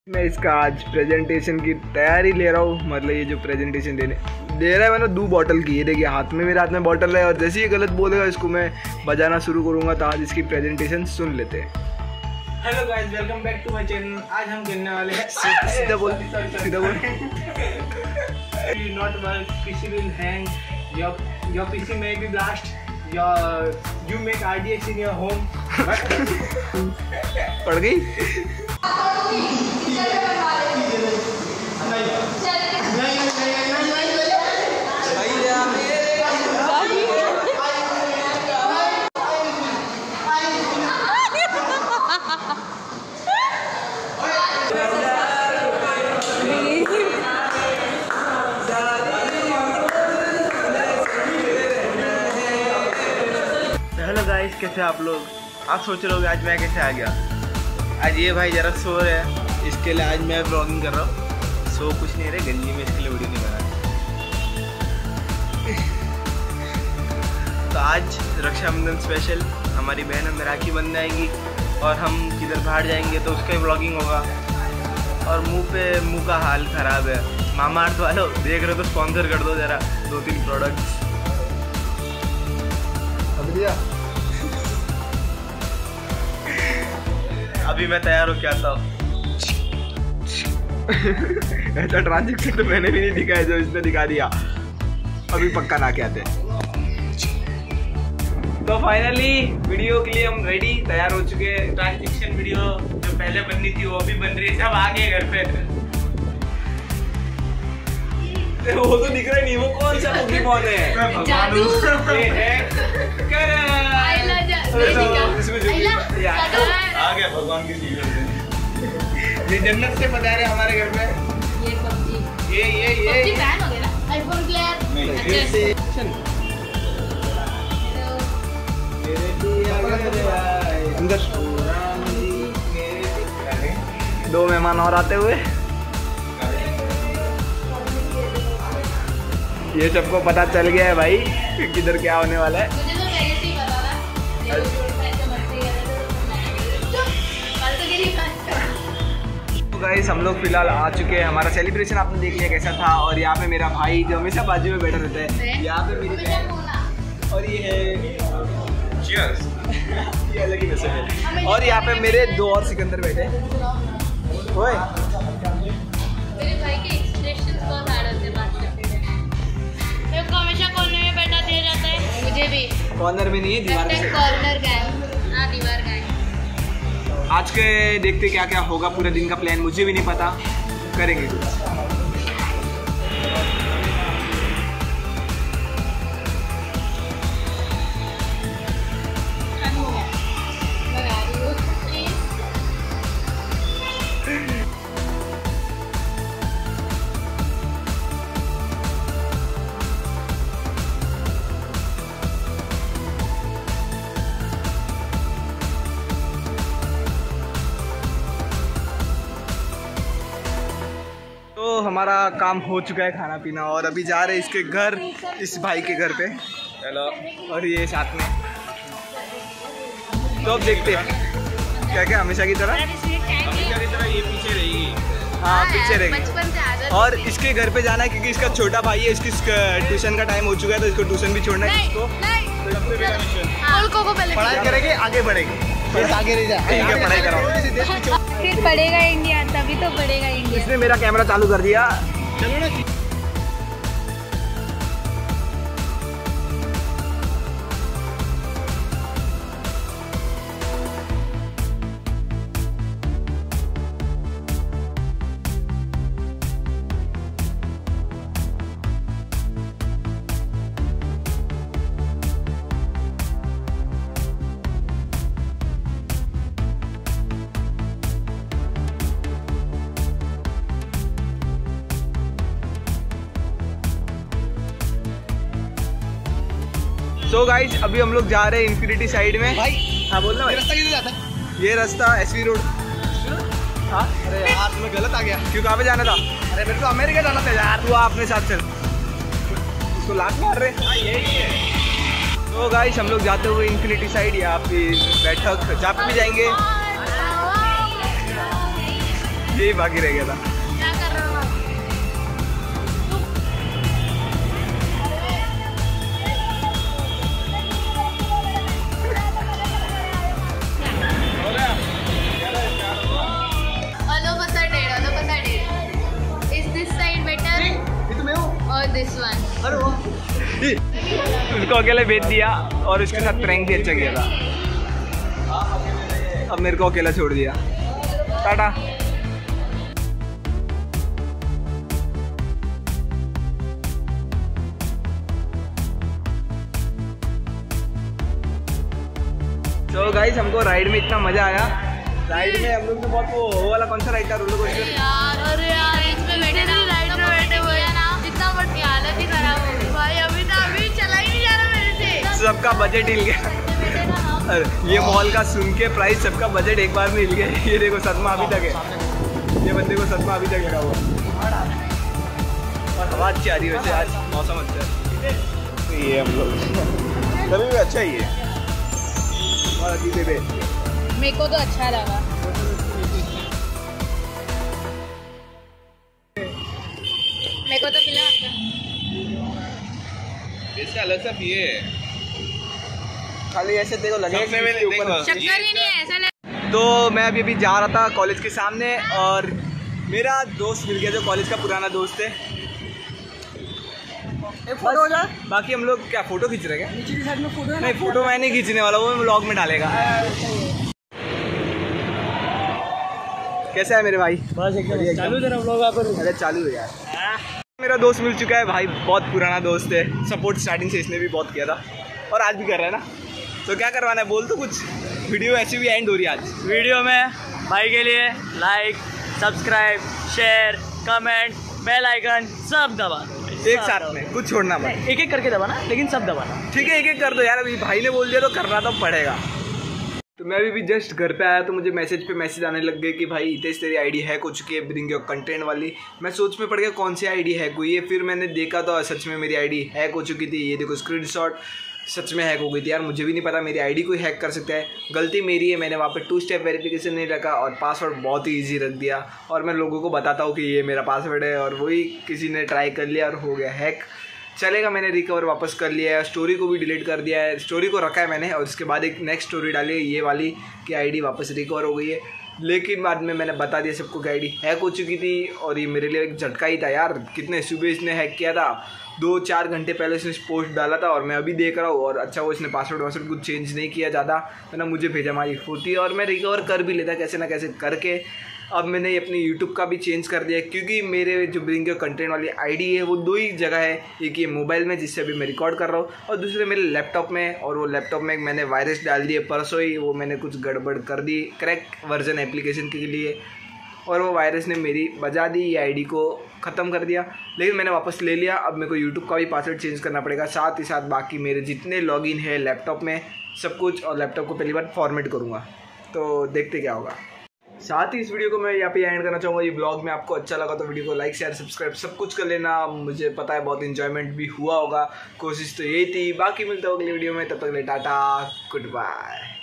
मैं इसका आज प्रेजेंटेशन की तैयारी ले रहा हूँ। मतलब ये जो प्रेजेंटेशन दे रहा है मैंने 2 बॉटल की, ये देखिए हाथ में, मेरे हाथ में बॉटल है और जैसे ही गलत बोलेगा इसको मैं बजाना शुरू करूँगा। तो आज इसकी प्रेजेंटेशन सुन लेते हैं। Hello guys, welcome back to my channel. आज हम खेलने वाले हैं सीधा बोल, सीधा बोल। Not work, PC will hang, your PC may be blast, you make RDX in your home. पड़ गई। हेलो गाइस, कैसे आप लोग? आप सोच रहे होगे आज मैं कैसे आ गया। आज ये भाई जरा सो रहे हैं, इसके लिए आज मैं ब्लॉगिंग कर रहा हूँ। सो कुछ नहीं रहे गंजी में, इसके लिए वीडियो नहीं बना। तो आज रक्षाबंधन स्पेशल, हमारी बहन हमें राखी बंधने आएंगी और हम किधर बाहर जाएंगे तो उसका ब्लॉगिंग होगा। और मुंह का हाल ख़राब है। मामाअर्थ वालों देख रहे हो तो स्पॉन्सर कर दो ज़रा 2-3 प्रोडक्ट्स। अभी मैं तैयार होके आता हूँ। ऐसा ट्रांजेक्शन तो मैंने भी नहीं दिखाया जो इसने दिखा दिया। अभी पक्का ना के आते। तो फाइनली वीडियो के लिए हम रेडी, तैयार हो चुके हैं। ट्रांजेक्शन वीडियो जो पहले बननी थी वो भी बन रही है, सब आ गए घर पे। वो तो दिख रहा नहीं, वो कौन सा पोकेमॉन है? ये है आ गया भगवान की चीज़। ये जन्नत से पधारे हमारे घर में। ये पबजी, ये फैन हो गया ना, आईफोन प्लेयर। अंदर 2 मेहमान और आते हुए। ये सबको पता चल गया है भाई किधर क्या होने वाला है। मुझे तो पहले से ही पता था। तो गाइस हम लोग फिलहाल आ चुके हैं। हमारा सेलिब्रेशन आपने देख लिया कैसा था। और यहाँ पे मेरा भाई जो हमेशा बाजू में बैठा रहता है, यहाँ पे मेरी बहन, और ये है Cheers। ये अलग ही मैसेज है। और यहाँ पे मेरे 2 और सिकंदर बैठे। ओए मेरे भाई के एक्सप्रेशंस बहुत हार्ड होते हैं बात करते हैं। मेरे को हमेशा कॉर्नर में बैठा दिया जाता है। मुझे भी कॉर्नर में नहीं है, दीवार पे। कॉर्नर का है। हाँ, दीवार का है। आज के देखते क्या क्या होगा, पूरे दिन का प्लान मुझे भी नहीं पता, करेंगे कुछ। तो हमारा काम हो चुका है, खाना पीना, और अभी जा रहे हैं इसके घर, इस भाई के घर पे। हेलो। और ये साथ में। तो अब देखते हैं क्या क्या हमेशा की तरह ये पीछे रहेगी। हाँ, पीछे रहेगी। बचपन से आदत। और इसके घर पे जाना है क्योंकि इसका छोटा भाई है, इसकी ट्यूशन का टाइम हो चुका है, तो इसको ट्यूशन भी छोड़ना है इसको। को पहले पढ़ाई करेंगे, आगे बढ़ेंगे। आगे नहीं जा, ठीक है, पढ़ाई कराओ। फिर बढ़ेगा इंडिया, तभी तो बढ़ेगा इंडिया। इसने मेरा कैमरा चालू कर दिया। चलो ना। तो गाइज अभी हम लोग जा रहे हैं इन्फिनिटी साइड में। भाई हाँ बोलना भाई, रास्ता किधर जाता है? ये रास्ता एसवी रोड। हाँ अरे यार तुम्हें गलत आ गया। क्यों, कहाँ पे जाना था? अरे मेरे को अमेरिका जाना था यार। तू अपने साथ चल, उसको लात मार रहे। यही है। तो गाइस हम लोग जाते हुए इन्फिनिटी साइड, यहाँ पे बैठक जहाँ पे भी जाएंगे यही बाकी रह गया था। क्या कर रहे हो आप? Is this side better or this one? उसको अकेले भेज दिया और उसके साथ प्रैंक भी अच्छा किया था। अब मेरे को अकेला छोड़ दिया। टाटा। तो गाइस हमको राइड में इतना मजा आया। राइड में हम लोग तो बहुत वो वाला कौन सा राइड था रोलर कोस्टर? अरे यार इसमें बैठे ना, राइड में बैठे हुए हैं ना, इतना बड़ी हालत ही खराब हो गई भाई। अभी चला ही नहीं जा रहा मेरे से। सबका बजट हिल गया। ये मॉल का सुन के प्राइस सबका बजट एक बार में हिल गया। ये देखो सदमा अभी तक है, ये बंदे को सदमा अभी तक लगा हुआ। और हवा अच्छी आ रही है वैसे, आज मौसम अच्छा है। ये हम लोग कभी भी अच्छा ही है। मेरे को तो अच्छा लगा। मेरे को तो खिला इसका अलग सा पिए, खाली ऐसे देखो लगे ऊपर शक्कर ही नहीं है ऐसा लग... तो मैं अभी जा रहा था कॉलेज के सामने और मेरा दोस्त मिल गया जो कॉलेज का पुराना दोस्त है। फोटो हो जाए। बाकी हम लोग क्या फोटो खींच रहे हैं क्या? नीचे साइड में फोटो है। नहीं फोटो मैं नहीं खींचने वाला, वो व्लॉग में डालेगा। कैसा है मेरे भाई? बस एकदम चालू जरा व्लॉग आप। अरे चालू है यार। मेरा दोस्त मिल चुका है भाई, बहुत पुराना दोस्त है। सपोर्ट स्टार्टिंग से इसने भी बहुत किया था और आज भी कर रहा है ना। तो क्या करवाना है बोल तो कुछ। वीडियो ऐसी भी एंड हो रही है आज। वीडियो में भाई के लिए like, subscribe, share, comment, bell icon सब दबा एक साथ में, कुछ छोड़ना मत। एक एक करके दबाना, लेकिन सब दबाना। ठीक है एक एक कर दो यार, अभी भाई ने बोल दिया तो करना तो पड़ेगा। तो मैं अभी भी जस्ट घर पे आया तो मुझे मैसेज पे मैसेज आने लग गए कि भाई हितेश तेरी आईडी हैक हो चुकी है ब्रिंग योर कंटेंट वाली। मैं सोच में पड़ गया कौन सी आईडी हैक हुई है। फिर मैंने देखा तो सच में मेरी आईडी हैक हो चुकी थी। ये देखो स्क्रीनशॉट, सच में हैक हो गई थी यार। मुझे भी नहीं पता मेरी आईडी कोई हैक कर सकता है। गलती मेरी है, मैंने वहाँ पे 2 स्टेप वेरिफिकेशन नहीं रखा और पासवर्ड बहुत ही ईजी रख दिया। और मैं लोगों को बताता हूँ कि ये मेरा पासवर्ड है और वही किसी ने ट्राई कर लिया और हो गया हैक। चलेगा, मैंने रिकवर वापस कर लिया है। स्टोरी को भी डिलीट कर दिया है, स्टोरी को रखा है मैंने और उसके बाद एक नेक्स्ट स्टोरी डाली है ये वाली कि आईडी वापस रिकवर हो गई है। लेकिन बाद में मैंने बता दिया सबको कि आईडी हैक हो चुकी थी और ये मेरे लिए एक झटका ही था यार। कितने सुबह इसने हैक किया था, 2-4 घंटे पहले इसने पोस्ट डाला था और मैं अभी देख रहा हूँ। और अच्छा वो इसने पासवर्ड कुछ चेंज नहीं किया ज़्यादा, तो ना मुझे भेजा मारी होती और मैं रिकवर कर भी लेता कैसे ना कैसे करके। अब मैंने अपनी यूट्यूब का भी चेंज कर दिया क्योंकि मेरे जो ब्रिंग योर कंटेंट वाली आईडी है वो 2 ही जगह है। एक ये मोबाइल में जिससे अभी मैं रिकॉर्ड कर रहा हूँ और दूसरे मेरे लैपटॉप में। और वो लैपटॉप में मैंने वायरस डाल दिए परसों ही, वो मैंने कुछ गड़बड़ कर दी क्रैक वर्जन एप्लीकेशन के लिए और वो वायरस ने मेरी बजा दी, ये आईडी को ख़त्म कर दिया। लेकिन मैंने वापस ले लिया। अब मेरे को यूट्यूब का भी पासवर्ड चेंज करना पड़ेगा, साथ ही साथ बाकी मेरे जितने लॉगिन है लैपटॉप में सब कुछ, और लैपटॉप को पहली बार फॉर्मेट करूँगा। तो देखते क्या होगा। साथ ही इस वीडियो को मैं यहाँ पे एंड करना चाहूँगा। ये ब्लॉग में आपको अच्छा लगा तो वीडियो को लाइक शेयर सब्सक्राइब सब कुछ कर लेना। मुझे पता है बहुत इन्जॉयमेंट भी हुआ होगा, कोशिश तो यही थी। बाकी मिलता होगा अगली वीडियो में, तब तक के लिए टाटा गुड बाय।